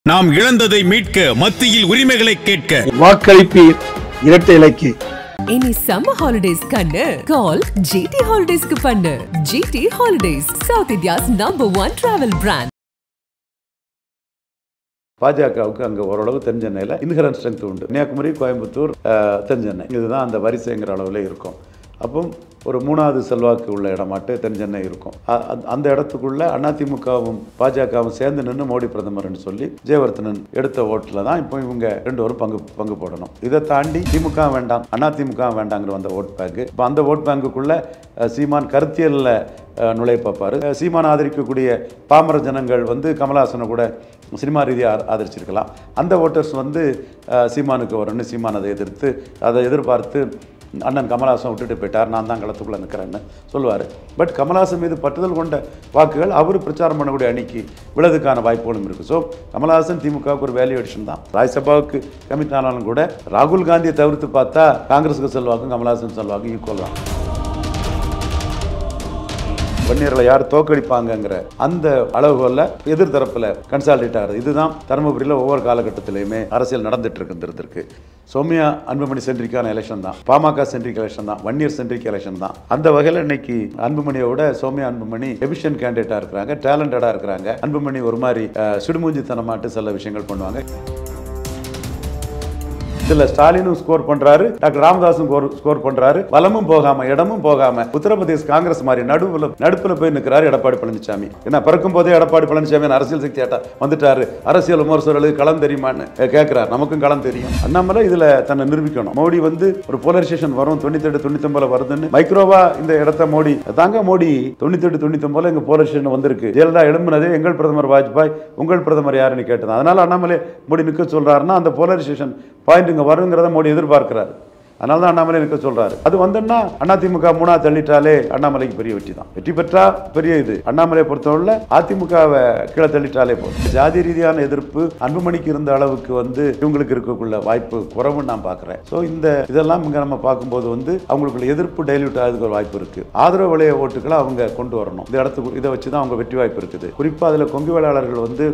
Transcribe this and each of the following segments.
நாம் இழந்ததை மீட்க மத்தியில் உரிமைகளை கேட்க வாக்களிப்பீர் இரட்டை இலக்கு. இனி சம்மர் ஹாலிடேஸ் கண்ணு கால் ஜிடி ஹாலிடேஸ்க்கு பண்ணு. GT holidays, south India's #1 travel brand. பாஜகவுக்கு அங்கே ஓரளவு தென்சென்னையில் இன்ஹரன்ட் ஸ்ட்ரென்த் உண்டு. கன்னியாகுமரி, கோயம்புத்தூர், தென்சென்னை இதுதான் அந்த வரிசைங்கிற அளவில் இருக்கும். அப்போ ஒரு மூணாவது செல்வாக்கு உள்ள இடமாட்டு தென்சென்னை இருக்கும். அந்த இடத்துக்குள்ள அதிமுகவும் பாஜகவும் சேர்ந்து நின்று மோடி பிரதமர்னு சொல்லி ஜெயவர்தனன் எடுத்த ஓட்டில் தான் இப்போ இவங்க ரெண்டு பேரும் பங்கு போடணும். இதை தாண்டி திமுக வேண்டாம், அதிமுக வேண்டாங்கிற அந்த ஓட் பேங்க். இப்போ அந்த ஓட் பேங்குக்குள்ள சீமான் கருத்தியலில் நுழைய பார்ப்பாரு. சீமான் ஆதரிக்கக்கூடிய பாமர ஜனங்கள் கமலஹாசனை கூட சினிமா ரீதியாக ஆதரிச்சிருக்கலாம். அந்த ஓட்டர்ஸ் சீமானுக்கு வரணும்னு சீமான் அதை எதிர்பார்த்து அண்ணன் கமலஹாசன் விட்டுட்டு போயிட்டார், நான் தான் களத்துக்குள்ளே நிற்கிறேன்னு சொல்லுவார். பட் கமலஹாசன் மீது பற்றுதல் கொண்ட வாக்குகள் அவர் பிரச்சாரம் பண்ணக்கூடிய அணிக்கு விழதுக்கான வாய்ப்புகளும் இருக்குது. ஸோ கமலஹாசன் திமுகவுக்கு ஒரு வேல்யூ அடிஷன் தான். ராஜ்யசபாவுக்கு கமிட் ஆனாலும் கூட ராகுல் காந்தியை தவிர்த்து பார்த்தா காங்கிரஸுக்கு செல்வாக்கும் கமலஹாசன் செல்வாக்கும் ஈக்குவல் தான். வன்னியர்களை யார் தோக்கடிப்பாங்கங்கிற அந்த அளவுகோல்ல எதிர்த்தரப்பில் கன்சாலிடேட் ஆகுது. இதுதான் தருமபுரியில் ஒவ்வொரு காலகட்டத்திலையுமே அரசியல் நடந்துட்டு இருக்கு. சௌமியா அன்புமணி சென்ட்ரிக்கான எலெக்ஷன் தான், பாமக சென்ட்ரிக் எலெக்ஷன் தான், வன்னியர் சென்ட்ரிக் எலெக்ஷன் தான். அந்த வகையில் இன்னைக்கு அன்புமணியோட சௌமியா அன்புமணி எஃபிஷியன்ட் கேண்டிடேட்டா இருக்கிறாங்க, டேலண்டடா இருக்கிறாங்க. அன்புமணி ஒரு மாதிரி சுடுமூஞ்சித்தனமாட்டு சில விஷயங்கள் பண்ணுவாங்க. இதுல ஸ்டாலினும் ஸ்கோர் பண்றாரு, டாக்டர் ராமதாசும் ஸ்கோர் பண்றாரு. வலமும் போகாம இடமும் போகாம உத்தரப்பிரதேச காங்கிரஸ் மாதிரி நடுப்புல போய் நிற்கிறாரு எடப்பாடி பழனிசாமி. ஏன்னா பிறக்கும் போதே எடப்பாடி பழனிசாமி அரசியல் சக்தி வந்துட்டாரு, அரசியல் விமர்சகர்களுக்கு களம் தெரியுமான்னு கேட்கிறார். நமக்கும் களம் தெரியும். அண்ணாமலை இதுல தன்னை நிரூபிக்கணும். மோடி ஒரு போலரைசேஷன் வரும், 98 99 வருதுன்னு மைக்ரோவா இந்த இடத்த மோடி 98 99 எங்க போலரைசேஷன் வந்திருக்கு. ஜெயலலிதா எழும்பினதே எங்கள் பிரதமர் வாஜ்பாய், உங்கள் பிரதமர் யாருன்னு கேட்டது. அதனால அண்ணாமலை மோடி நிற்க சொல்றாருன்னா அந்த போலரைசேஷன் பாயிண்ட் வருங்கிறத மோடி எதிர்பார்க்கிறார். அதனால தான் அண்ணாமலை நிற்க சொல்றாரு. அது வந்தோம்னா அதிமுக 3 தள்ளிட்டாலே அண்ணாமலைக்கு பெரிய வெற்றி தான். வெற்றி பெற்றா பெரிய இது. அண்ணாமலையை பொறுத்தவரை அதிமுகவை கீழே தள்ளிட்டாலே போதும். ஜாதி ரீதியான எதிர்ப்பு அன்புமணிக்கு இருந்த அளவுக்கு இவங்களுக்கு இருக்கக்குள்ள வாய்ப்பு குறைவுன்னு நான் பார்க்குறேன். ஸோ இதெல்லாம் இங்கே நம்ம பார்க்கும்போது அவங்களுக்குள்ள எதிர்ப்பு டைல்யூட் ஆகிறதுக்கு ஒரு வாய்ப்பு இருக்கு. ஆதரவு வளைய ஓட்டுகளை அவங்க கொண்டு வரணும். இந்த இடத்துக்கு இதை வச்சு தான் அவங்க வெற்றி வாய்ப்பு இருக்குது. குறிப்பாக அதில் கொங்கு வேளாளர்கள்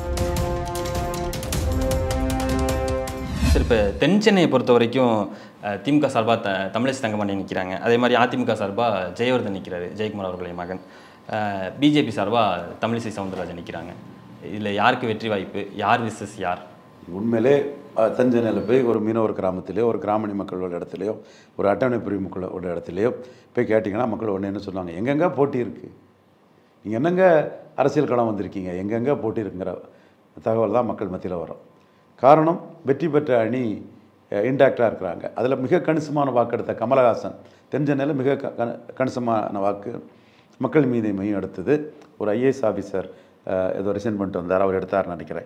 சரி, இப்போ தென் சென்னையை பொறுத்த வரைக்கும் திமுக சார்பாக தமிழிசை தங்கமணி நிற்கிறாங்க. அதே மாதிரி அதிமுக சார்பாக ஜெயவர்தன் நிற்கிறாரு, ஜெயக்குமார் அவர்களுடைய மகன். பிஜேபி சார்பாக தமிழிசை சவுந்தரராஜன் நிற்கிறாங்க. இதில் யாருக்கு வெற்றி வாய்ப்பு, யார் விசஸ் யார்? உண்மையிலே தென் சென்னையில் போய் ஒரு மீனவர் கிராமத்திலேயோ, ஒரு கிராமணி மக்களோட இடத்துலையோ, ஒரு அட்டவணை பிரிவு மக்களோட இடத்துலையோ போய் கேட்டிங்கன்னா மக்கள் ஒன்று என்ன சொல்லுவாங்க, எங்கெங்கே போட்டி இருக்குது, நீங்கள் என்னங்க அரசியல் களம் வந்திருக்கீங்க, எங்கெங்கே போட்டி இருக்குங்கிற தகவல் தான் மக்கள் மத்தியில் வரும். காரணம், வெற்றி பெற்ற அணி இன்டாக்டாக இருக்கிறாங்க. அதில் மிக கணிசமான வாக்கெடுத்த கமலஹாசன் தென் சென்னையில் மிக கணிசமான வாக்கு மக்கள் மீது மையம் எடுத்தது. ஒரு ஐஏஎஸ் ஆஃபீஸர் ஏதோ ரிசைன் பண்ணிட்டு வந்தார், அவர் எடுத்தார்னு நினைக்கிறேன்.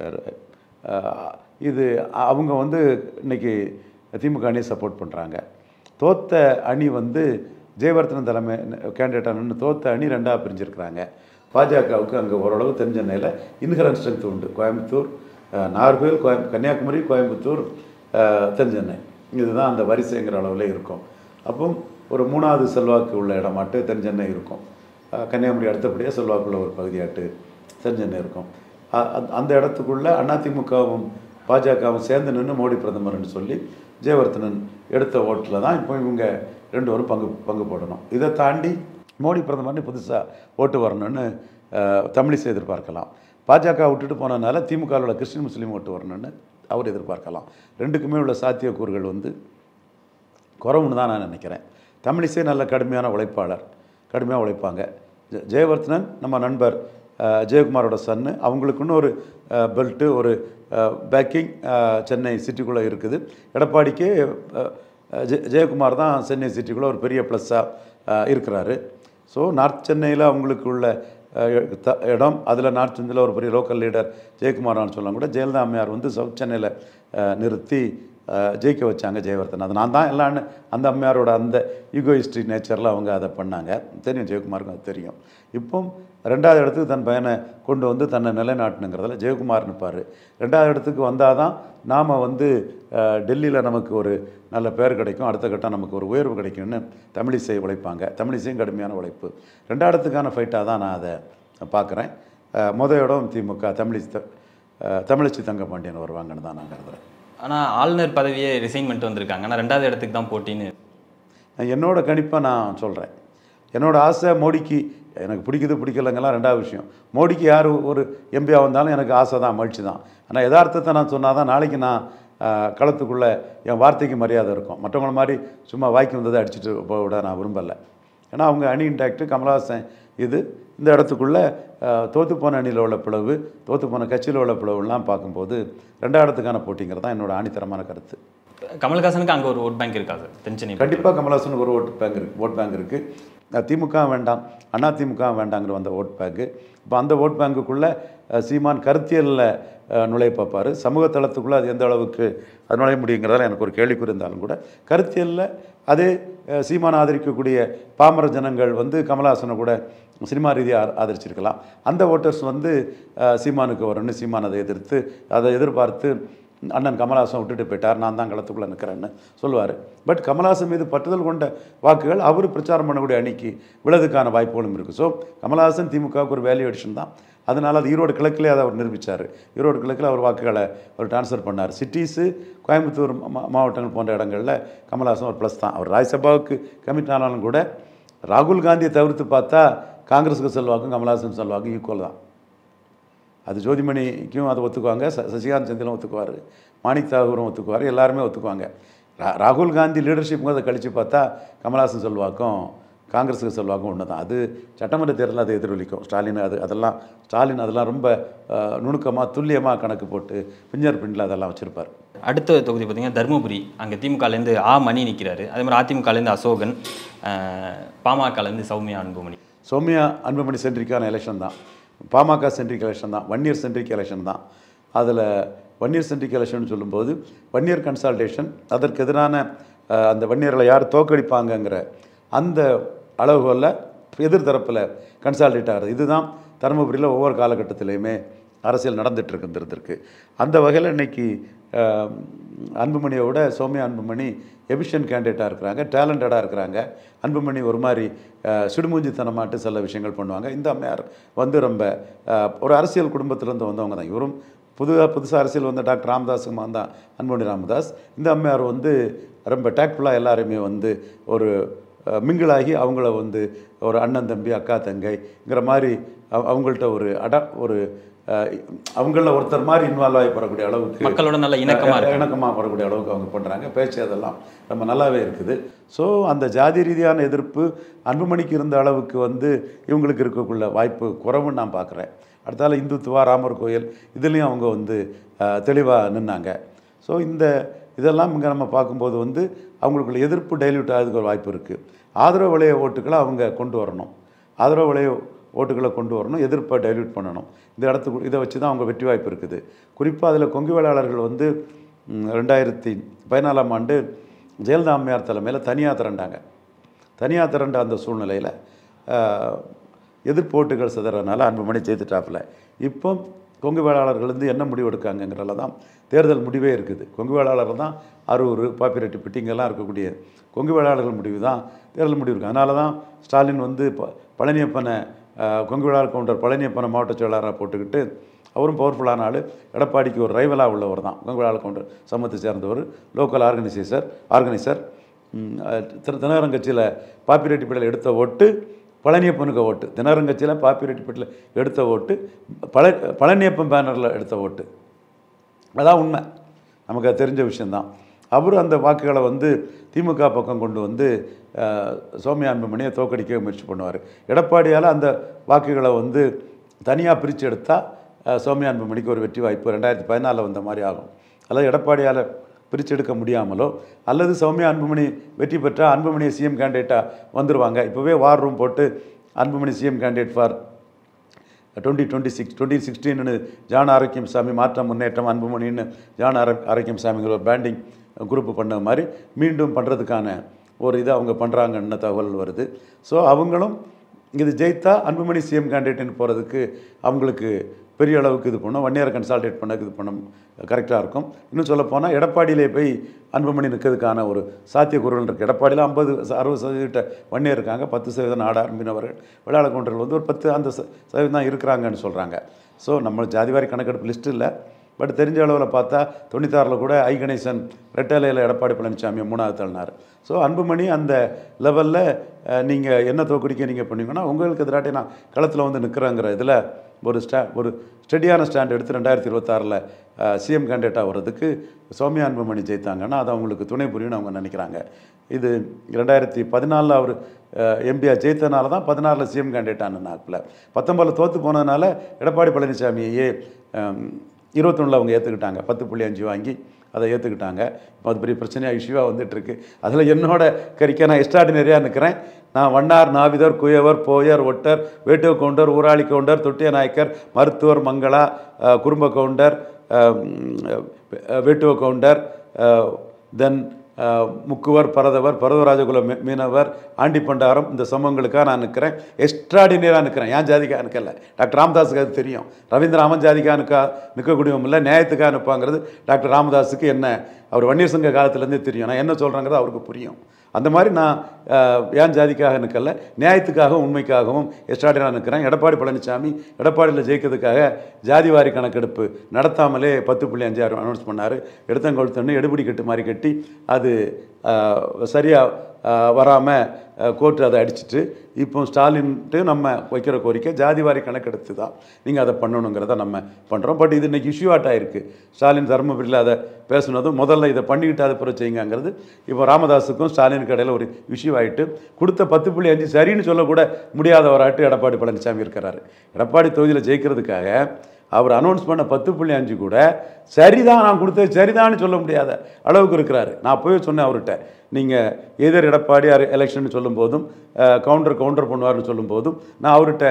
இது அவங்க இன்னைக்கு திமுக அணியை சப்போர்ட் பண்ணுறாங்க. தோத்த அணி ஜெயவர்தனன் தலைமை கேண்டிடேட்டாக நின்று தோத்த அணி 2ஆக பிரிஞ்சிருக்கிறாங்க. பாஜகவுக்கு அங்கே ஓரளவு தென் சென்னையில் இன்ஹரன்ட் ஸ்ட்ரென்த் உண்டு. கோயம்புத்தூர், நாகர்கோவில், கன்னியாகுமரி, கோயம்புத்தூர், தென்சென்னை இதுதான் அந்த வரிசைங்கிற அளவில் இருக்கும். அப்போ ஒரு மூணாவது செல்வாக்கு உள்ள இடமாட்டு தென்சென்னை இருக்கும். கன்னியாகுமரி அடுத்தபடியாக செல்வாக்குள்ள ஒரு பகுதியாட்டு தென்சென்னை இருக்கும். அந்த இடத்துக்குள்ள அதிமுகவும் பாஜகவும் சேர்ந்து நின்று மோடி பிரதமர்னு சொல்லி ஜெயவர்தனன் எடுத்த ஓட்டில் தான் இப்போ இவங்க ரெண்டு பேரும் பங்கு போடணும். இதை தாண்டி மோடி பிரதமர்னு புதுசாக ஓட்டு வரணும்னு தமிழிசை எதிர்பார்க்கலாம். பாஜக விட்டுட்டு போனதுனால திமுகவோட கிறிஸ்டின் முஸ்லீம் ஓட்டு வரணும்னு அவர் எதிர்பார்க்கலாம். ரெண்டுக்குமே உள்ள சாத்தியக்கூறுகள் குறவுன்னு தான் நான் நினைக்கிறேன். தமிழிசை நல்ல கடுமையான உழைப்பாளர், கடுமையாக உழைப்பாங்க. ஜெயவர்தனன் நம்ம நண்பர் ஜெயக்குமாரோட சன்னு, அவங்களுக்குன்னு ஒரு பெல்ட்டு, ஒரு பேக்கிங் சென்னை சிட்டிக்குள்ளே இருக்குது. எடப்பாடிக்கு ஜெயக்குமார் தான் சென்னை சிட்டிக்குள்ளே ஒரு பெரிய ப்ளஸ்ஸாக இருக்கிறாரு. ஸோ நார்த் சென்னையில் அவங்களுக்கு உள்ள இடம், அதில் நார்த் சென்னையில் ஒரு பெரிய லோக்கல் லீடர் ஜெயக்குமாரான்னு சொல்லலாம். கூட ஜெயலலிதா அம்மையார் சவுத் சென்னையில் நிறுத்தி ஜெயிக்க வச்சாங்க ஜெயவர்தன். அது நான் தான் எல்லான்னு அந்த அம்மையாரோட அந்த ஈகோயிஸ்டிக் நேச்சரில் அவங்க அதை பண்ணாங்க. தெரியும், ஜெயக்குமாருக்கும் அது தெரியும். இப்போ 2வது இடத்துக்கு தன் பையனை கொண்டு தன்னை நிலைநாட்டணுங்கிறதுல ஜெயக்குமார் நிற்பார். 2வது இடத்துக்கு வந்தால் தான் நாம் டெல்லியில் நமக்கு ஒரு நல்ல பேர் கிடைக்கும், அடுத்த கட்டம் நமக்கு ஒரு உயர்வு கிடைக்கும்னு தமிழிசை உழைப்பாங்க. தமிழிசையும் கடுமையான உழைப்பு. 2வது இடத்துக்கான ஃபைட்டாக தான் நான் அதை பார்க்குறேன். மொதல் இடம் திமுக தமிழிசை தமிழச்சி தங்கபாண்டியன் வருவாங்கன்னு தான் நான் கருதுகிறேன். ஆனால் ஆளுநர் பதவியே ரிசைன் பண்ணிட்டு வந்திருக்காங்க. ஆனால் 2வது இடத்துக்கு தான் போட்டின்னு என்னோட கணிப்பை நான் சொல்கிறேன். என்னோடய ஆசை மோடிக்கு, எனக்கு பிடிக்குது பிடிக்கலைங்கெல்லாம் 2வது விஷயம். மோடிக்கு யார் ஒரு எம்பியாக வந்தாலும் எனக்கு ஆசை தான், மகிழ்ச்சி தான். ஆனால் யதார்த்தத்தை நான் சொன்னால் தான் நாளைக்கு நான் களத்துக்குள்ளே என் வார்த்தைக்கு மரியாதை இருக்கும். மற்றவங்கள மாதிரி சும்மா வாய்க்கு வந்ததை அடிச்சுட்டு விட நான் விரும்பலை. ஏன்னா அவங்க அணி இன்டாக்டு, கமலஹாசன் இந்த இடத்துக்குள்ளே தோற்றுப்போன அணியில் உள்ள பிளவு, தோற்றுப்போன கட்சியில் உள்ள பிளவுலாம் பார்க்கும்போது 2வது இடத்துக்கான போட்டிங்கிறது தான் என்னோட ஆணித்தரமான கருத்து. கமல்ஹாசனுக்கு அங்கே ஒரு ஓட் பேங்க் இருக்காது தென்சென்னை? கண்டிப்பாக கமல்ஹாசனுக்கு ஒரு ஓட் பேங்க் இருக்குது. திமுக வேண்டாம், அதிமுக வேண்டாங்கிற அந்த ஓட் பேங்க்கு. இப்போ அந்த ஓட் பேங்குக்குள்ளே சீமான் கருத்தியலில் நுழைய பார்ப்பார். சமூக தளத்துக்குள்ளே அது எந்த அளவுக்கு அது நுழைய முடியுங்கிறதால எனக்கு ஒரு கேள்விக்குறி இருந்தாலும் கூட கருத்தியலில் அதே சீமான் ஆதரிக்கக்கூடிய பாமர ஜனங்கள் கமல்ஹாசனை கூட சினிமா ரீதியாக ஆதரிச்சிருக்கலாம். அந்த ஓட்டர்ஸ் சீமானுக்கு வரணும்னு சீமான் அதை எதிர்பார்த்து அண்ணன் கமல்ஹாசன் விட்டுட்டு போயிட்டார், நான் தான் களத்துக்குள்ளே நிற்கிறேன்னு சொல்லுவார். பட் கமல்ஹாசன் மீது பற்றுதல் கொண்ட வாக்குகள் அவர் பிரச்சாரம் பண்ணக்கூடிய அணிக்கு விழதுக்கான வாய்ப்புகளும் இருக்குது. ஸோ கமல்ஹாசன் திமுகவுக்கு ஒரு வேல்யூ அடிஷன் தான். அதனால் அது ஈரோடு கிழக்கிலே அதை அவர் நிரூபித்தார். ஈரோடு கிழக்கில் அவர் வாக்குகளை அவர் ட்ரான்ஸ்ஃபர் பண்ணார். சிட்டிஸு, கோயம்புத்தூர் மாவட்டங்கள் போன்ற இடங்களில் கமல்ஹாசன் ஒரு ப்ளஸ் தான். அவர் ராஜ்யசபாவுக்கு கமிட் ஆனாலும் கூட ராகுல் காந்தியை தவிர்த்து பார்த்தா காங்கிரஸுக்கு செல்வாக்கும் கமல்ஹாசன் செல்வாக்கும் ஈக்குவல் தான். அது ஜோதிமணிக்கும் அதை ஒத்துக்குவாங்க, சசிகாந்த் செந்திலும் ஒத்துக்குவார், மாணிக் தாகூரும் ஒத்துக்குவார், எல்லாருமே ஒத்துக்குவாங்க. ராகுல் காந்தி லீடர்ஷிப்பும் அதை கழித்து பார்த்தா கமல்ஹாசன் செல்வாக்கும் காங்கிரஸுக்கு செல்வாக்கும் ஒன்று தான். அது சட்டமன்ற தேர்தலில் அதை எதிரொலிக்கும். ஸ்டாலின் அதெல்லாம் ரொம்ப நுணுக்கமாக துல்லியமாக கணக்கு போட்டு ஃபிங்கர் பிரிண்டில் அதெல்லாம் வச்சுருப்பார். அடுத்த தொகுதி பார்த்திங்கன்னா தருமபுரி. அங்கே திமுகலேருந்து மணி நிற்கிறாரு. அதே மாதிரி அதிமுகலேருந்து அசோகன், பாமகலேருந்து சௌமியா அன்புமணி. சௌமியா அன்புமணி சென்ட்ரிக்கான எலெக்ஷன் தான், பாமக சென்ட்ரிக் எலெக்ஷன் தான், 1 இயர் சென்ட்ரிக் எலெக்ஷன் தான். அதில் 1 இயர் சென்ட்ரிக் எலெக்ஷன் சொல்லும்போது 1 இயர் கன்சால்டேஷன், அதற்கு எதிரான அந்த 1 இயரில் யார் தோக்கடிப்பாங்கங்கிற அந்த அளவுகளில் எதிர்த்தரப்பில் கன்சால்டேட் ஆகிறது. இதுதான் தருமபுரியில் ஒவ்வொரு காலகட்டத்திலையுமே அரசியல் நடந்துகிட்ருக்கு. அந்த வகையில் இன்றைக்கி அன்புமணியை விட சௌமியா அன்புமணி எஃபிஷியன்ட் கேண்டிடேட்டாக இருக்கிறாங்க, டேலண்டடாக இருக்கிறாங்க. அன்புமணி ஒரு மாதிரி சிடுமூஞ்சித்தனமாட்டு சில விஷயங்கள் பண்ணுவாங்க. இந்த அம்மையார் ரொம்ப ஒரு அரசியல் குடும்பத்திலேருந்து வந்தவங்க தான். இவரும் புதுசாக அரசியல் வந்த டாக்டர் ராமதாஸுக்கு தான் அன்புமணி ராமதாஸ். இந்த அம்மையார் ரொம்ப டேக்ட்ஃபுல்லாக எல்லாருமே ஒரு மிங்கிளாகி அவங்கள ஒரு அண்ணன் தம்பி அக்கா தங்கைங்கிற மாதிரி அவங்கள்ட்ட ஒரு அவங்கள ஒருத்தர் மாதிரி இன்வால்வ் ஆகி வரக்கூடிய அளவுக்கு, மக்களோட நல்ல இணக்கமாக வரக்கூடிய அளவுக்கு அவங்க பண்ணுறாங்க. பேச்சு அதெல்லாம் ரொம்ப நல்லாவே இருக்குது. ஸோ அந்த ஜாதி ரீதியான எதிர்ப்பு அன்புமணிக்கு இருந்த அளவுக்கு இவங்களுக்கு இருக்கக்குள்ள வாய்ப்பு குறைவுன்னு நான் பார்க்குறேன். அடுத்தால இந்துத்துவா, ராமர் கோயில் இதுலேயும் அவங்க தெளிவாக நின்னாங்க. ஸோ இதெல்லாம் இங்கே நம்ம பார்க்கும்போது அவங்களுக்குள்ள எதிர்ப்பு டைல்யூட் ஆகிறதுக்கு ஒரு வாய்ப்பு இருக்குது. ஆதரவு வளைய ஓட்டுக்களை அவங்க கொண்டு வரணும், ஆதரவு வளைய ஓட்டுகளை கொண்டு வரணும், எதிர்ப்பை டைல்யூட் பண்ணணும். இந்த இடத்துக்கு இதை வச்சு தான் அவங்க வெற்றி வாய்ப்பு இருக்குது. குறிப்பாக அதில் கொங்கு வேளாளர்கள் 2014ஆம் ஆண்டு ஜெயலலிதா அம்மையார் தலைமையில் தனியாக திரண்ட அந்த சூழ்நிலையில் எதிர்ப்பு ஓட்டுகள் சிதறனால அன்புமணி ஜெயித்துட்டாப்பில். இப்போ கொங்கு வேளாளர்கள் என்ன முடிவு எடுக்காங்கிறதுல தான் தேர்தல் முடிவே இருக்குது. கொங்கு வேளாளர்கள் தான் அரூர், பாப்பிரெட்டி, இங்கெல்லாம் இருக்கக்கூடிய கொங்கு வேளாளர்கள் முடிவு தான் தேர்தல் முடிவு இருக்குது. அதனால தான் ஸ்டாலின் பழனியப்பனை, கொங்கு வேளாளர் கவுண்டர் பழனியப்பனை மாவட்ட செயலாளராக போட்டுக்கிட்டு அவரும் பவர்ஃபுல்லான ஆள், எடப்பாடிக்கு ஒரு ரைவலாக உள்ளவர் தான். கொங்கு வேளாளர் கவுண்டர் சமூகத்தை சேர்ந்தவர், லோக்கல் ஆர்கனைசர். தினகரன் கட்சியில் பாப்பிரெட்டிப்பேட்டையில் எடுத்த ஓட்டு பழனியப்பனுக்கு ஓட்டு, தினகரன் கட்சியில் பாப்பிரெட்டிப்பேட்டையில் எடுத்த ஓட்டு பழனியப்பன் பேனரில் எடுத்த ஓட்டு. அதான் உண்மை, நமக்கு தெரிஞ்ச விஷயந்தான். அவர் அந்த வாக்குகளை திமுக பக்கம் கொண்டு சௌமியா அன்புமணியை தோக்கடிக்க முயற்சி பண்ணுவார். எடப்பாடியால் அந்த வாக்குகளை தனியாக பிரித்து எடுத்தால் சௌமியா அன்புமணிக்கு ஒரு வெற்றி வாய்ப்பு 2014 வந்த மாதிரி ஆகும். அல்லது எடப்பாடியால் பிரித்து எடுக்க முடியாமலோ அல்லது சௌமியா அன்புமணி வெற்றி பெற்றால் அன்புமணியை சிஎம் கேண்டிடேட்டாக வந்துடுவாங்க. இப்போவே வார் ரூம் போட்டு Anbumani CM candidate for 2016 John Arokiasamy, மாற்றம் முன்னேற்றம் அன்புமணின்னு ஜான் ஆரோக்கியம் சாமிங்கிற ஒரு பேண்டிங் குரூப்பு பண்ண மாதிரி மீண்டும் பண்ணுறதுக்கான ஒரு இதை அவங்க பண்ணுறாங்கன்னு தகவல் வருது. ஸோ அவங்களும் இது ஜெயித்தா அன்புமணி சிஎம் கேண்டிடேட்னு போகிறதுக்கு அவங்களுக்கு பெரிய அளவுக்கு இது பண்ணோம், 1 இயர் கன்சால்டேட் பண்ணதுக்கு இது பண்ண கரெக்டாக இருக்கும். இன்னும் சொல்லப்போனால் எடப்பாடியிலே போய் அன்புமணி நிற்கிறதுக்கான ஒரு சாத்தியக்கூறுகள் இருக்குது. எடப்பாடியில் 50-60% 1 இயர் இருக்காங்க, 10% நாடார் மீனவர்கள், வேளாளர் கவுண்டர்கள் ஒரு 10% தான் இருக்கிறாங்கன்னு சொல்கிறாங்க. ஸோ நம்ம ஜாதிவாரி கணக்கெடுப்பு லிஸ்ட்டு இல்லை, பட் தெரிஞ்ச அளவில் பார்த்தா 96 கூட ஐ கணேசன் ரெட்டலையில் எடப்பாடி பழனிசாமியை 3வது தள்ளினார். ஸோ அன்புமணி அந்த லெவலில் நீங்கள் என்ன தோக்கடிக்க நீங்கள் பண்ணீங்கன்னா உங்களுக்கு எதிராட்டி நான் களத்தில் வந்து நிற்கிறேங்கிற இதில் ஒரு ஸ்டெடியான ஸ்டாண்ட் எடுத்து 2026 சிஎம் கேண்டிடேட்டாக வர்றதுக்கு சௌமியா அன்புமணி ஜெயித்தாங்கன்னா அது அவங்களுக்கு துணை புரியும்னு அவங்க நினைக்கிறாங்க. இது 2014 அவர் எம்பியாக ஜெயித்தனால தான் 16 சிஎம் கேண்டிடேட்டான நாக்கில் 19 தோற்று போனதுனால எடப்பாடி பழனிசாமியே 21 அவங்க ஏற்றுக்கிட்டாங்க. 10.5 வாங்கி அதை ஏற்றுக்கிட்டாங்க. இப்போ அது பெரிய பிரச்சனையாக இஷ்யூவாக வந்துட்டுருக்கு. அதில் என்னோட கறிக்க நான் எக்ஸ்ட்ராடினரியாக நிற்கிறேன். நான் வண்ணார், நாவிதர், குயவர், போயர், ஒட்டர், வேட்டுவ கவுண்டர், ஊராளி கவுண்டர், தொட்டிய நாயக்கர், மருத்துவர், மங்களா, குறும்ப கவுண்டர், வேட்டுவ கவுண்டர், தென் முக்குவர், பரதவராஜகுல மீனவர், ஆண்டி பண்டாரம், இந்த சமூகங்களுக்காக நான் நிற்கிறேன். எக்ஸ்ட்ராடினரியாக நிற்கிறேன். ஏன் ஜாதிக்காக நிற்கல? டாக்டர் ராமதாஸுக்கு அது தெரியும். ரவீந்திராமன் ஜாதிக்காக நிற்கக்கூடியவங்க இல்லை, நியாயத்துக்காக நிற்பாங்கிறது டாக்டர் ராமதாஸுக்கு என்ன அவர் வன்னியர் சங்க காலத்துலேருந்தே தெரியும். நான் என்ன சொல்கிறேங்கிறது அவருக்கு புரியும். அந்த மாதிரி நான் ஏன் ஜாதிக்காக நிற்கல, நியாயத்துக்காகவும் உண்மைக்காகவும் எக்ஸ்ட்ராடினரியாக நிற்கிறேன். எடப்பாடி பழனிசாமி எடப்பாடியில் ஜெயிக்கிறதுக்காக ஜாதிவாரி கணக்கெடுப்பு நடத்தாமலே 10.5 அனௌன்ஸ் பண்ணார். எடுத்தங்கொழுத்தன்னு எடுபடி கட்டு மாதிரி கட்டி அது சரியாக வராமல் கோர்ட்டு அதை அடிச்சுட்டு இப்போ ஸ்டாலின்ட்டு நம்ம வைக்கிற கோரிக்கை ஜாதிவாரி கணக்கெடுத்து தான் நீங்கள் அதை பண்ணணுங்கிறத நம்ம பண்ணுறோம். பட் இது இன்றைக்கி இஷ்யூ ஆட்டாயிருக்கு. ஸ்டாலின் தருமபுரியில் அதை பேசுனதும் முதல்ல இதை பண்ணிக்கிட்டு அதை பிறகு செய்யுங்கிறது இப்போ ராமதாஸுக்கும் ஸ்டாலினுக்கு இடையில் ஒரு இஷ்யூ ஆகிட்டு கொடுத்த 10.5 சரின்னு சொல்லக்கூட முடியாதவராட்டு எடப்பாடி பழனிசாமி இருக்கிறாரு. எடப்பாடி தொகுதியில் ஜெயிக்கிறதுக்காக அவர் அனௌன்ஸ் பண்ண 10.5 கூட சரிதான், நான் கொடுத்தது சரிதான்னு சொல்ல முடியாத அளவுக்கு இருக்கிறாரு. நான் போய் சொன்னேன் அவர்கிட்ட, நீங்கள் எதிர் எடப்பாடி எலெக்ஷன் சொல்லும் போதும் கவுண்டர் பண்ணுவார்னு சொல்லும் போதும் நான் அவர்கிட்ட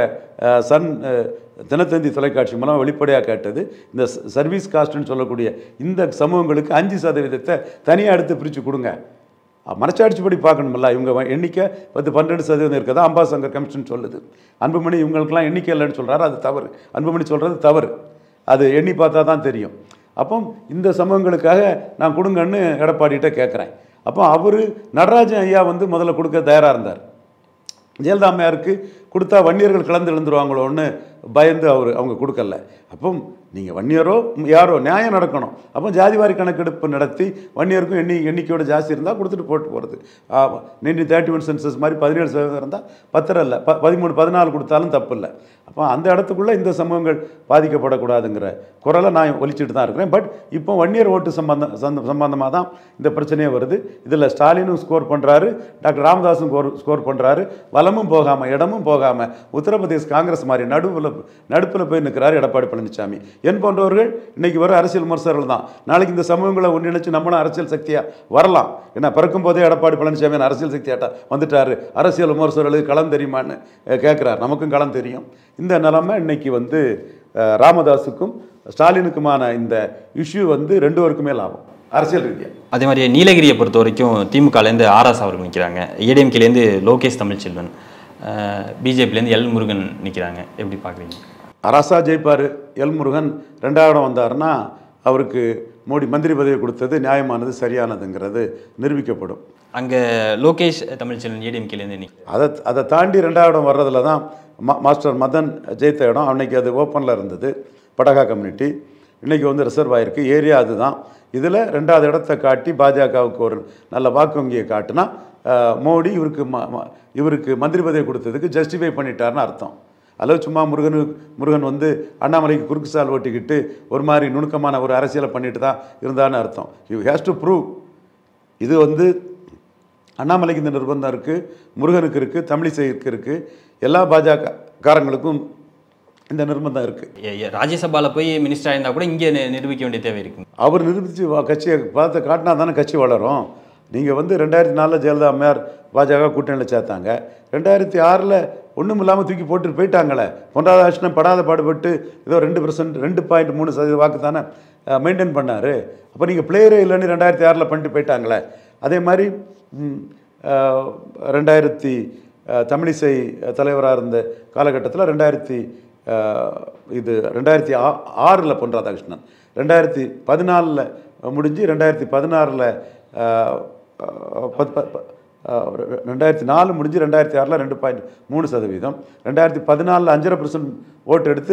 தினத்தந்தி தொலைக்காட்சி மூலம் வெளிப்படையாக கேட்டது, இந்த சர்வீஸ் காஸ்ட்னு சொல்லக்கூடிய இந்த சமூகங்களுக்கு 5% தனியாக எடுத்து பிரித்து கொடுங்க. மனச்சாட்சிப்படி பார்க்கணுமில்ல. இவங்க எண்ணிக்கை 10-12% இருக்கிறதா அம்பாசங்கர் கமிஷன் சொல்லுது. அன்புமணி இவங்களுக்கெல்லாம் எண்ணிக்கை இல்லைன்னு சொல்கிறாரு, அது தவறு. அன்புமணி சொல்கிறது தவறு. அது எண்ணி பார்த்தா தான் தெரியும். அப்போ இந்த சமூகங்களுக்காக நான் கொடுங்கன்னு எடப்பாடிகிட்ட கேட்குறேன். அப்போ அவர் நடராஜன் ஐயா வந்து முதல்ல கொடுக்க தயாராக இருந்தார். ஜெயலலிதா அம்மையாருக்கு கொடுத்தா வன்னியர்கள் கலந்து எழுந்துருவாங்களோன்னு பயந்து அவங்க கொடுக்கல. அப்போ நீங்கள் வன்னியரோ யாரோ நியாயம் நடக்கணும். அப்போ ஜாதிவாரி கணக்கெடுப்பு நடத்தி வன்னியருக்கும் எண்ணிக்கையோட ஜாஸ்தி இருந்தால் கொடுத்துட்டு போகிறது. 31 சென்சஸ் மாதிரி 17% இருந்தால் 10 இல்லை 13-14 கொடுத்தாலும் தப்பு இல்லை. அப்போ அந்த இடத்துக்குள்ளே இந்த சமூகங்கள் பாதிக்கப்படக்கூடாதுங்கிற குரலை நான் ஒலிச்சிட்டு தான் இருக்கிறேன். பட் இப்போ வன்னியர் ஓட்டு சம்பந்தமாக தான் இந்த பிரச்சனையே வருது. இதில் ஸ்டாலினும் ஸ்கோர் பண்ணுறாரு, டாக்டர் ராமதாஸும் ஸ்கோர் பண்ணுறாரு. வலமும் போகாமல் இடமும் போகாமல் உத்தரப்பிரதேஷ் காங்கிரஸ் மாதிரி நடுப்பில் போய் நிற்கிறாரு எடப்பாடி பழனிசாமி. என் போன்றவர்கள் இன்னைக்கு வர அரசியல் விமர்சகர்கள் தான். நாளைக்கு இந்த சமூகங்களை ஒன்றிணைச்சு நம்மளும் அரசியல் சக்தியாக வரலாம். ஏன்னா பிறக்கும் போதே எடப்பாடி பழனிசாமி அரசியல் சக்தியாட்டா வந்துட்டாரு. அரசியல் விமர்சகர்களுக்கு களம் தெரியுமான்னு கேட்குறாரு. நமக்கும் களம் தெரியும். இந்த நிலைமை இன்னைக்கு வந்து ராமதாஸுக்கும் ஸ்டாலினுக்குமான இந்த இஷ்யூ வந்து 2 பேருக்குமே லாபம் அரசியல் ரீதியாக. அதே மாதிரி நீலகிரியை பொறுத்த வரைக்கும் திமுகலேருந்து ஆர்எஸ் அவர்கள் நிற்கிறாங்க, ஏடிஎம்கேலேருந்து லோகேஷ் தமிழ்ச்செல்வன், பிஜேபிலேருந்து எல் முருகன் நிற்கிறாங்க. எப்படி பார்க்குறீங்க? அரசா ஜெயிப்பார். எல் முருகன் 2வது இடம் வந்தாருன்னா அவருக்கு மோடி மந்திரி பதவி கொடுத்தது நியாயமானது, சரியானதுங்கிறது நிரூபிக்கப்படும். அங்கே லோகேஷ் தமிழ்ச்செல்வன் ஏடிஎம்கேலேருந்து அதை தாண்டி 2வது இடம் வர்றதுல தான் மாஸ்டர் மதன் ஜெயித்த இடம். அன்னைக்கு அது ஓப்பனில் இருந்தது, படகா கம்யூனிட்டி. இன்றைக்கி வந்து ரிசர்வ் ஆகிருக்கு ஏரியா. அதுதான் இதில் 2வது இடத்தை காட்டி பாஜகவுக்கு ஒரு நல்ல வாக்கு வங்கியை காட்டினா மோடி இவருக்கு மந்திரி பதவி கொடுத்ததுக்கு ஜஸ்டிஃபை பண்ணிட்டார்னு அர்த்தம். அல்லது சும்மா முருகன் வந்து அண்ணாமலைக்கு குறுக்கு சால் ஓட்டிக்கிட்டு ஒரு மாதிரி நுணுக்கமான ஒரு அரசியலை பண்ணிட்டு தான் இருந்தான்னு அர்த்தம். You has to prove. இது வந்து அண்ணாமலைக்கு இந்த நிர்பந்தம் இருக்குது, முருகனுக்கு இருக்குது, தமிழிசைக்கு இருக்குது, எல்லா பாஜக காரங்களுக்கும் இந்த நிர்பந்தம் இருக்குது. ராஜ்யசபாவில் போய் மினிஸ்டர் இருந்தால் கூட இங்கே நிரூபிக்க வேண்டிய தேவை இருக்குது. அவர் நிரூபித்து கட்சியை பார்த்து காட்டினா தானே கட்சி வளரும். நீங்கள் வந்து 2004 ஜெயலலிதா அம்மையார் பாஜக கூட்டணியில் சேர்த்தாங்க. 2006 ஒன்றும் இல்லாமல் தூக்கி போட்டு போயிட்டாங்களே. பொன்ராதாகிருஷ்ணன் படாத பாடுபட்டு ஏதோ 2.3% வாக்கு தானே மெயின்டைன் பண்ணார். அப்போ நீங்கள் பிளேயரே இல்லைன்னு 2006 பண்ணிட்டு போயிட்டாங்களே. அதே மாதிரி 2000 தமிழிசை தலைவராக இருந்த காலகட்டத்தில் 2006 பொன் ராதாகிருஷ்ணன் 2014 முடிஞ்சு 2016 2004 முடிஞ்சு 2006 2.3%, 2014 5.5% ஓட்டு எடுத்து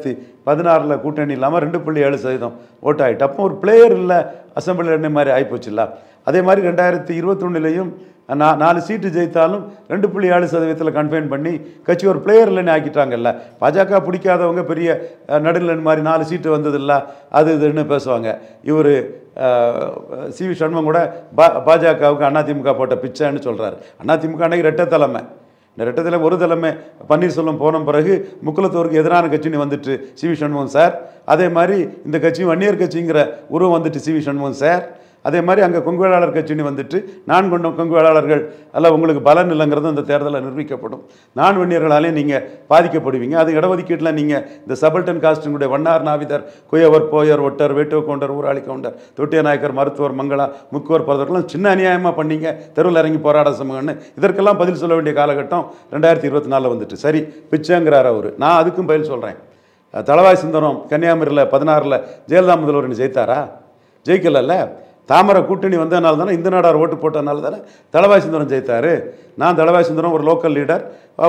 2016 கூட்டணி இல்லாமல் 2.7% ஓட்டு ஆகிட்டு. அப்போ ஒரு பிளேயர் இல்லை அசம்பிளி மாதிரி ஆகிப்போச்சுல்ல. அதே மாதிரி 2021 4 சீட்டு ஜெயித்தாலும் 2.7% கன்ஃபைன் பண்ணி கட்சி ஒரு பிளேயர் இல்லைன்னு ஆக்கிட்டாங்கல்ல. பாஜக பிடிக்காதவங்க பெரிய நடுநிலை மாதிரி 4 சீட்டு வந்ததில்ல அது இதுன்னு பேசுவாங்க. இவர் சி.வி. சண்முகம் கூட பாஜகவுக்கு அதிமுக போட்ட பிச்சைன்னு சொல்கிறாரு. அதிமுக அன்னைக்கு ரெட்டை தலைமை, இந்த ரெட்டை தலைமை ஒரு தலைமை பன்னீர்செல்வம் போன பிறகு முக்குலத்தோருக்கு எதிரான கட்சின்னு வந்துட்டு சி.வி. சண்முகம் சார். அதே மாதிரி இந்த கட்சியும் வன்னியர் கட்சிங்கிற உருவம் வந்துட்டு சி.வி. சண்முகம் சார். அதே மாதிரி அங்கே கொங்கு வேளாளர் கட்சின்னு வந்துட்டு நான் கொண்ட கொங்கு வேளாளர்கள் அல்ல உங்களுக்கு பலன் இல்லைங்கிறது அந்த தேர்தலில் நிரூபிக்கப்படும். நான் வன்னியர்களாலே நீங்கள் பாதிக்கப்படுவீங்க. அது இடஒதுக்கீட்டில் நீங்கள் இந்த சபல்டன் காஸ்டினுடைய வண்ணார் நாவிதர் குயவர் போயர் ஒட்டர் வேட்டுவ கவுண்டர் ஊராளி கவுண்டர் தொட்டிய நாயக்கர் மருத்துவர் மங்களா முக்குவர் பரதவர்கள்லாம் சின்ன அநியாயமாக பண்ணீங்க, தெருவில் இறங்கி போராட சமூகம்னு இதற்கெல்லாம் பதில் சொல்ல வேண்டிய காலகட்டம் 2024 வந்துட்டு. சரி பிச்சைங்கிறார் அவர். நான் அதுக்கும் பதில் சொல்கிறேன். தளவாய் சுந்தரம் கன்னியாகுமரியில் 16 ஜெயலலிதா முதல்வர் ஜெயித்தாரா? ஜெயிக்கலல்ல. தாமரை கூட்டணி வந்ததுனால தானே, இந்த நாடார் ஓட்டு போட்டதுனால தானே தளவாய் சுந்தரம் ஜெயித்தார். நான் தளவாய் சுந்தரம் ஒரு லோக்கல் லீடர்.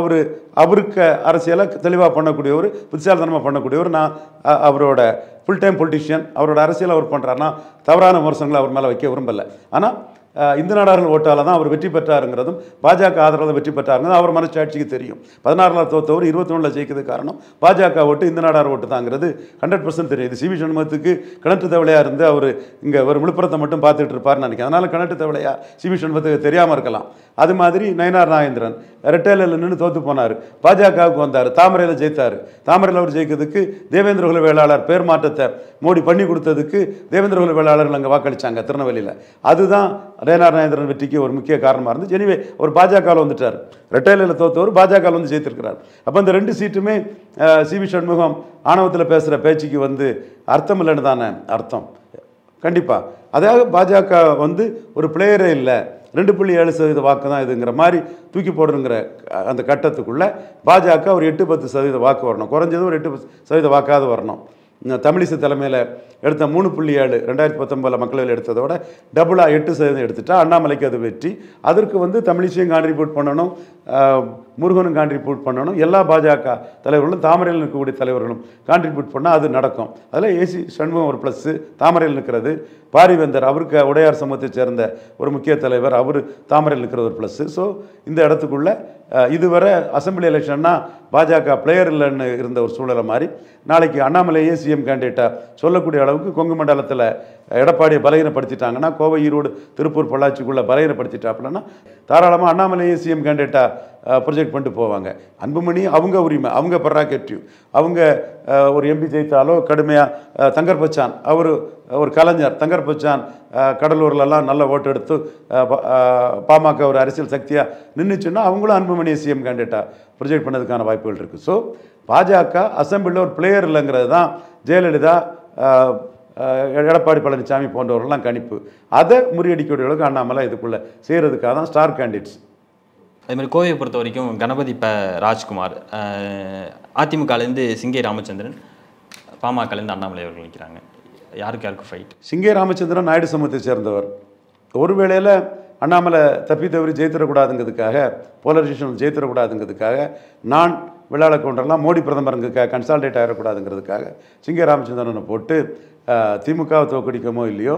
அவருக்கு அரசியலை தெளிவாக பண்ணக்கூடியவர், புத்திசாலித்தனமாக பண்ணக்கூடியவர். நான் அவரோட ஃபுல் டைம் பொலிட்டிஷியன். அவரோட அரசியல் அவர் பண்ணுறாருன்னா தவறான விமர்சனங்களை அவர் மேலே வைக்க விரும்பலை. ஆனால் இந்த நாடார்கள் ஓட்டால் தான் அவர் வெற்றி பெற்றாருங்கிறதும் பாஜக ஆதரவில் வெற்றி பெற்றாருங்கிறதும் அவர் மனசாட்சிக்கு தெரியும். 16 தோத்தவர் 21 ஜெயிக்கிறதுக்கு காரணம் பாஜக ஓட்டு இந்த நாடார் ஓட்டு தாங்கிறது 100% தெரியும். இது சி.வி. சண்முகத்துக்கு கிணற்று தவளையாக இருந்து அவர் இங்கே ஒரு விழுப்புரத்தை மட்டும் பார்த்துட்டு இருப்பார்னு நினைக்கிறேன். அதனால் கிணற்று தவளையா சி.வி. சண்முகத்துக்கு தெரியாமல் இருக்கலாம். அது மாதிரி நயனார் நாகேந்திரன் ரெட்டையில் நின்று தோற்று போனார், பாஜகவுக்கு வந்தார், தாமரையில் ஜெயித்தார். தாமரையில் அவர் ஜெயிக்கிறதுக்கு தேவேந்திர குல வேளாளர் பேர் மாற்றத்தை மோடி பண்ணி கொடுத்ததுக்கு தேவேந்திர குல வேளாளர்கள் அங்கே வாக்களித்தாங்க திருநெல்வேலியில். அதுதான் நயனார் நாகேந்திரன் வெற்றிக்கு ஒரு முக்கிய காரணமாக இருந்துச்சு. எனவே ஒரு பாஜகவில் வந்துட்டார், ரெட்டையில தோத்தவர் பாஜகவில் வந்து ஜெயித்திருக்கிறார். அப்போ இந்த 2 சீட்டுமே சி.வி. சண்முகம் ஆணவத்தில் பேசுகிற பேச்சுக்கு அர்த்தம் இல்லைன்னு தானே அர்த்தம். கண்டிப்பாக அதாவது பாஜக ஒரு பிளேயரே இல்லை, 2.7% வாக்கு தான் இதுங்கிற மாதிரி தூக்கி போடணுங்கிற அந்த கட்டத்துக்குள்ளே பாஜக ஒரு 8-10% வாக்கு வரணும், குறைஞ்சது ஒரு 8% வாக்காவது வரணும். தமிழிசை தலைமையில் எடுத்த 3.7 2019 மக்களவையில் எடுத்ததோட டபுளாக 8% எடுத்துட்டா அண்ணாமலைக்கு அது வெற்றி. அதற்கு தமிழிசையும் கான்ட்ரிபியூட் பண்ணணும், முருகனும் கான்ட்ரிபியூட் பண்ணணும், எல்லா பாஜக தலைவர்களும் தாமரையில் இருக்கக்கூடிய தலைவர்களும் கான்ட்ரிபியூட் பண்ணால் அது நடக்கும். அதில் ஏசி சண்முகம் ஒரு ப்ளஸ்ஸு, தாமரையில் நிற்கிறது பாரிவேந்தர் அவருக்கு உடையார் சமூகத்தை சேர்ந்த ஒரு முக்கிய தலைவர், அவர் தாமரையில் நிற்கிறது ஒரு ப்ளஸ்ஸு. ஸோ இந்த இடத்துக்குள்ள இதுவரை அசம்பிளி எலெக்ஷன்னா பாஜக பிளேயர் இல்லைன்னு இருந்த ஒரு சூழலை மாதிரி நாளைக்கு அண்ணாமலையே சிஎம் கேண்டிடேட்டாக சொல்லக்கூடிய அளவுக்கு கொங்கு மண்டலத்தில் எடப்பாடியை பலகீனப்படுத்திட்டாங்கன்னா, கோவை ஈரோடு திருப்பூர் பொள்ளாச்சிக்குள்ளே பலகீனப்படுத்திட்டாப்புலன்னா தாராளமாக அண்ணாமலையே சிஎம் கேண்டிடேட்டாக ப்ரொஜெக்ட் பண்ணிட்டு போவாங்க. அன்புமணி அவங்க உரிமை, அவங்க ப்ரெராகேட்டிவ். அவங்க ஒரு எம்பி ஜெயித்தாலோ கடுமையாக தங்கர் பச்சான் அவர் ஒரு கலைஞர், தங்கர் பச்சான் கடலூர்லலாம் நல்ல ஓட்டு எடுத்து பாமக ஒரு அரசியல் சக்தியாக நின்றுச்சுன்னா அவங்களும் அன்புமணியை சிஎம் கேண்டிடேட்டாக ப்ரொஜெக்ட் பண்ணதுக்கான வாய்ப்புகள் இருக்குது. ஸோ பாஜக அசம்பிளியில் ஒரு பிளேயர் இல்லைங்கிறது தான் ஜெயலலிதா எடப்பாடி பழனிசாமி போன்றவர்கள்லாம் கணிப்பு. அதை முறியடிக்கக்கூடிய அளவுக்கு அண்ணாமலை இதுக்குள்ளே செய்கிறதுக்காக தான் ஸ்டார் கேண்டிடேட்ஸ். அதேமாதிரி கோவையை பொறுத்த வரைக்கும் கணபதி ராஜ்குமார், அதிமுகலேருந்து சிங்கை ராமச்சந்திரன், பாமகலேருந்து அண்ணாமலை அவர்கள் நிற்கிறாங்க. யாருக்கு ஃபைட்? சிங்கை ராமச்சந்திரன் நாயுடு சமூகத்தை சேர்ந்தவர். ஒரு வேளையில் அண்ணாமலை தப்பி தவறி ஜெயித்திடக்கூடாதுங்கிறதுக்காக, போலரைசேஷன் ஜெயித்திடக்கூடாதுங்கிறதுக்காக, நான் விழாள கவுண்டர்லாம் மோடி பிரதமருங்க கன்சால்டேட் ஆகிடக்கூடாதுங்கிறதுக்காக சிங்கை ராமச்சந்திரனை போட்டு திமுகவை தோக்கடிக்கமோ இல்லையோ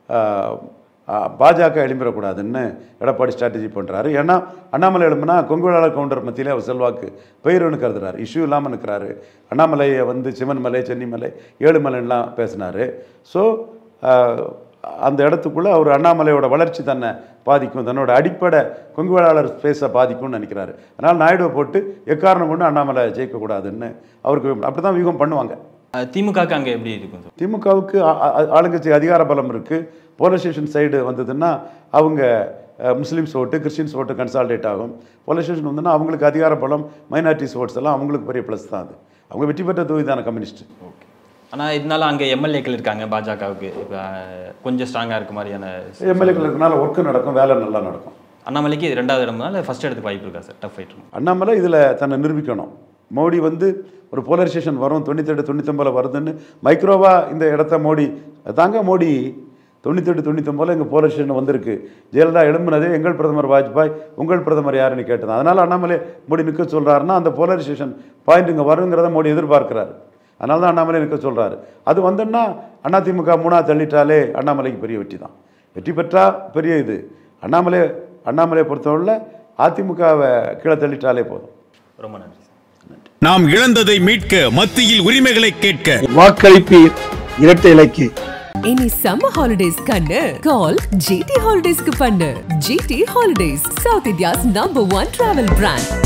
பாஜக எழும்பிடக்கூடாதுன்னு எடப்பாடி ஸ்ட்ராட்டஜி பண்ணுறாரு. ஏன்னா அண்ணாமலை எழும்புனா கொங்கு வேளாள கவுண்டர் மத்தியிலே அவர் செல்வாக்கு பெயருன்னு கருதுறாரு, இஷ்யூ இல்லாமல் நிற்கிறாரு. அண்ணாமலையை சிவன்மலை, சென்னிமலை, ஏழுமலைலாம் பேசினார். ஸோ அந்த இடத்துக்குள்ளே அவர் அண்ணாமலையோட வளர்ச்சி தன்னை பாதிக்கும், தன்னோட அடிப்படை கொங்கு வேளாளர் ஸ்பேஸை பாதிக்கும்னு நினைக்கிறாரு. அதனால் நாயுடுவை போட்டு எக்காரணம் கொண்டு அண்ணாமலை ஜெயிக்கக்கூடாதுன்னு அவருக்கு அப்படி தான் வியூகம் பண்ணுவாங்க. திமுகவுக்கு அங்கே எப்படி இருக்கும்? திமுகவுக்கு ஆளுங்கட்சி அதிகார பலம் இருக்குது. போலரைசேஷன் சைடு வந்ததுன்னா அவங்க முஸ்லீம்ஸ் ஓட்டு, கிறிஸ்டின்ஸ் ஓட்டு கன்சால்டேட் ஆகும். போலரைசேஷன் வந்ததுன்னா அவங்களுக்கு அதிகார பலம், மைனாரிட்டிஸ் ஓட்ஸ் எல்லாம் அவங்களுக்கு பெரிய ப்ளஸ் தான். அது அவங்க வெற்றி பெற்ற தொகுதி தானே கம்யூனிஸ்ட். ஓகே. ஆனால் இதனால அங்கே எம்எல்ஏக்கள் இருக்காங்க, பாஜகவுக்கு கொஞ்சம் ஸ்ட்ராங்காக இருக்க மாதிரியான எம்எல்ஏக்கள் இருக்கனால ஒர்க்கு நடக்கும், வேலை நல்லா நடக்கும். அண்ணாமலைக்கு 2வது இடம்னால ஃபர்ஸ்ட் இடத்துக்கு வாய்ப்பு இருக்கா சார்? Tough fight. அண்ணாமலை இதில் தன்னை நிரூபிக்கணும். மோடி ஒரு போலரைசேஷன் வரும் 97-99 வருதுன்னு மைக்ரோவா இந்த இடத்த மோடி தாங்க. மோடி 98 99 எங்கள் போலீஸ் ஸ்டேஷன் வந்திருக்கு. ஜெயலலிதா எழும்புனதே எங்கள் பிரதமர் வாஜ்பாய், உங்கள் பிரதமர் யாருன்னு கேட்டது. அதனால் அண்ணாமலை மோடி நிற்க சொல்கிறாருன்னா அந்த போலீஸ் ஸ்டேஷன் பாயிண்ட் இங்கே வருங்கிறத மோடி எதிர்பார்க்கிறாரு. அதனால தான் அண்ணாமலை நிற்க சொல்கிறாரு. அது வந்தோன்னா அதிமுக 3 தள்ளிட்டாலே அண்ணாமலைக்கு பெரிய வெற்றி தான். வெற்றி பெற்றா பெரிய இது. அண்ணாமலையை பொறுத்தவரை அதிமுகவை கீழே தள்ளிட்டாலே போதும். ரொம்ப நன்றி. நாம் இழந்ததை மீட்க, மத்தியில் உரிமைகளை கேட்க வாக்களிப்பீர் இரட்டை இலைக்கு. இனி சம்மர் ஹாலிடேஸ் கண்ணு கால் GT ஹாலிடேஸ்க்கு பண்ணு. GT holidays, south India's number 1 travel brand.